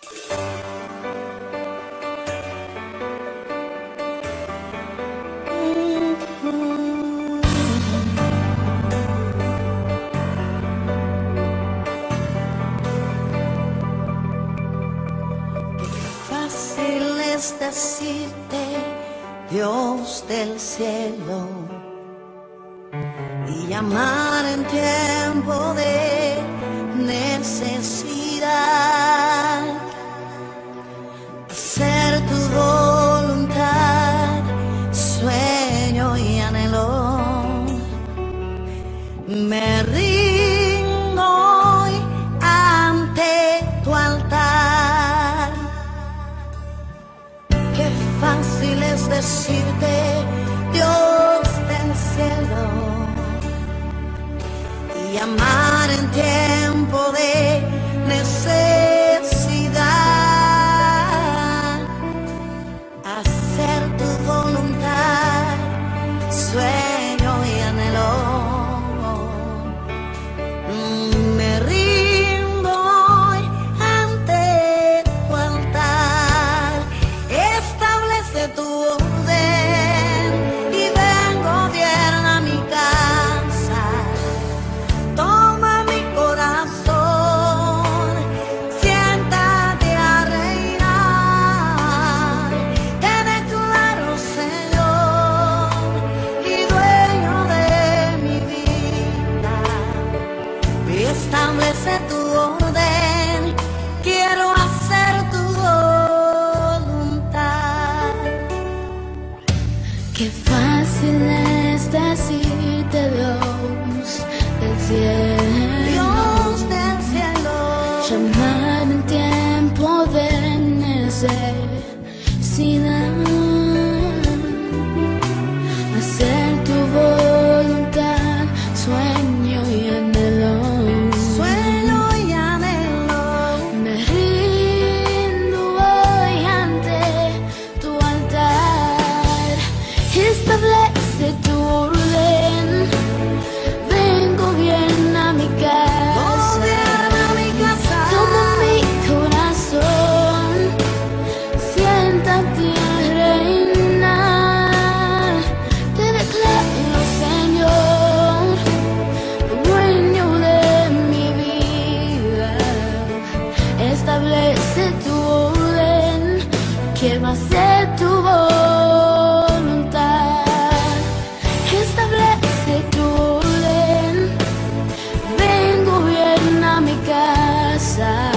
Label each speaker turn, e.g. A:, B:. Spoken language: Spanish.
A: Fácil es decirte, Dios del cielo, y llamar en tiempo de necesidad, hacer tu voluntad, sueño y anhelo. Me rindo hoy ante tu altar. Qué fácil es decirte, Dios del cielo, y amar en tiempo de necesidad, hacer tu voluntad, sueño y anhelo. Me rindo hoy ante tu altar. Establece tu orden y ven, gobierna mi casa. Toma mi corazón, siéntate a reinar. Te declaro Señor y dueño de mi vida. Establece tu orden, quiero hacer tu voluntad.
B: Qué fácil es decirte, Dios del cielo,
A: Dios del cielo,
B: llamar en tiempo de necesidad, hacer tu voluntad, sueño y anhelo.
A: sueño y anhelo.
B: Me rindo hoy ante tu altar. Establece tu orden, ven, gobierna mi casa.
A: Gobierna mi casa.
B: Toma mi corazón, siéntate a reinar. Te declaro Señor, dueño de mi vida. Establece tu orden, quiero hacer tu voluntad. Establece tu orden, ven, gobierna mi casa.